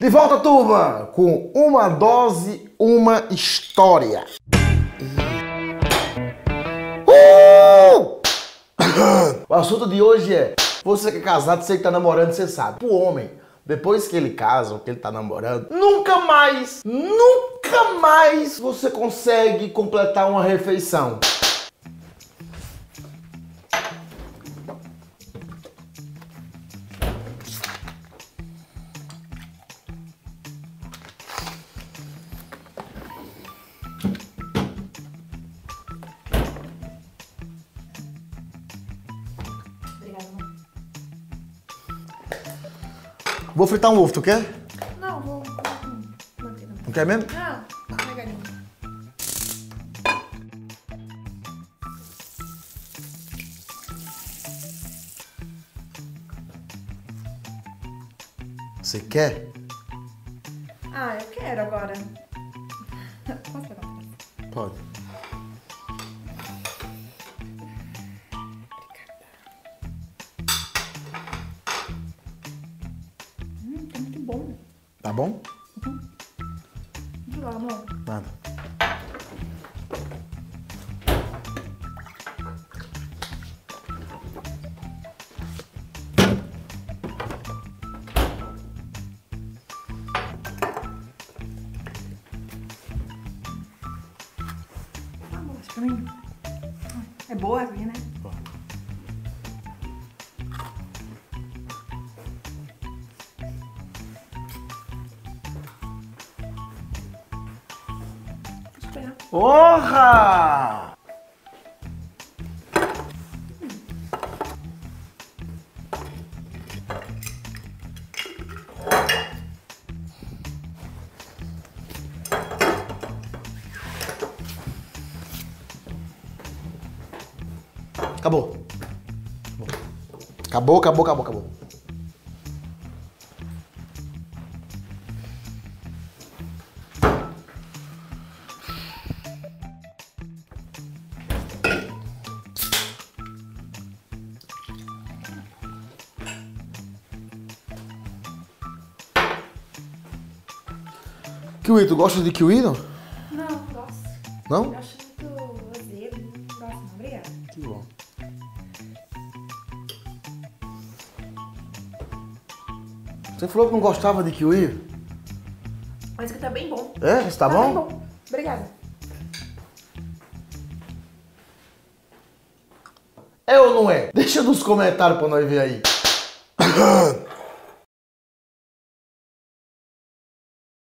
De volta, turma, com uma dose, uma história. O assunto de hoje é: você que é casado, você que tá namorando, você sabe. O homem, depois que ele casa ou que ele tá namorando, nunca mais você consegue completar uma refeição. Vou fritar um ovo, tu quer? Não, vou manter. Não quer mesmo? Não, pegadinha. Você quer? Ah, eu quero agora. Posso pegar? Pode. Tá muito bom. Tá bom? Vamos lá, amor. Nada. Pra mim. É boa essa aqui, né? Deixa eu pegar. Porra! Acabou. Acabou. Kiwi, tu gosta de kiwi, não? Não, gosto. Não? Eu acho muito azedo. Não gosto, não. Obrigada. Que bom. Você falou que não gostava de kiwi? Mas que tá bem bom. É? Isso tá bom? Bem bom. Obrigada. É ou não é? Deixa nos comentários pra nós ver aí.